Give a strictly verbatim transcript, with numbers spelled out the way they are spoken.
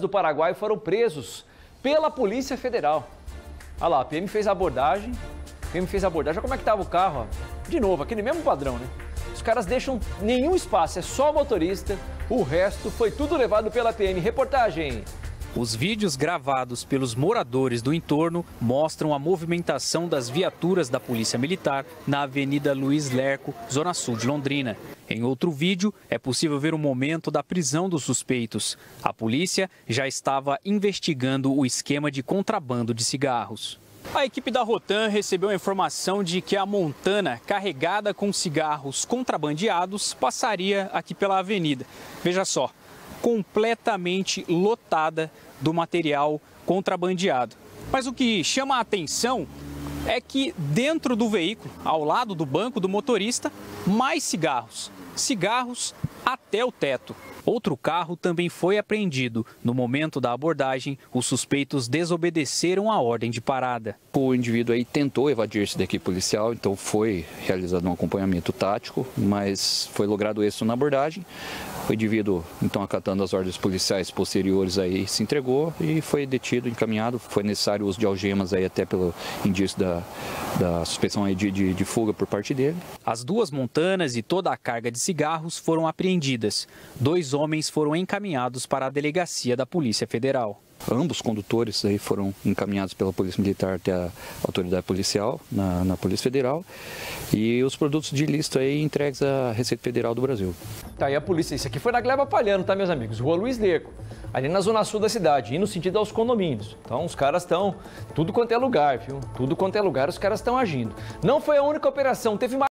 do Paraguai foram presos pela Polícia Federal. Olha lá, a P M fez a abordagem, a P M fez a abordagem, olha como é que estava o carro, ó. De novo, aquele mesmo padrão, né? Os caras deixam nenhum espaço, é só o motorista, o resto foi tudo levado pela P M. Reportagem. Os vídeos gravados pelos moradores do entorno mostram a movimentação das viaturas da Polícia Militar na Avenida Luiz Lerco, zona sul de Londrina. Em outro vídeo, é possível ver o momento da prisão dos suspeitos. A polícia já estava investigando o esquema de contrabando de cigarros. A equipe da Rotan recebeu a informação de que a Montana, carregada com cigarros contrabandeados, passaria aqui pela avenida. Veja só, completamente lotada do material contrabandeado. Mas o que chama a atenção é que dentro do veículo, ao lado do banco do motorista, mais cigarros. Cigarros até o teto. Outro carro também foi apreendido. No momento da abordagem, os suspeitos desobedeceram a ordem de parada. O indivíduo aí tentou evadir-se da equipe policial, então foi realizado um acompanhamento tático, mas foi logrado êxito na abordagem. O indivíduo, então, acatando as ordens policiais posteriores, aí se entregou e foi detido, encaminhado. Foi necessário o uso de algemas aí até pelo indício da, da suspeição aí de, de, de fuga por parte dele. As duas montanas e toda a carga de cigarros foram apreendidas. Dois homens foram encaminhados para a delegacia da Polícia Federal. Ambos condutores aí foram encaminhados pela Polícia Militar até a autoridade policial, na, na Polícia Federal, e os produtos de ilícito aí entregues à Receita Federal do Brasil. Tá aí a polícia, isso aqui foi na Gleba Palhano, tá, meus amigos? Rua Luiz Lerco, ali na zona sul da cidade, indo no sentido aos condomínios. Então os caras estão, tudo quanto é lugar, viu? Tudo quanto é lugar, os caras estão agindo. Não foi a única operação, teve mais.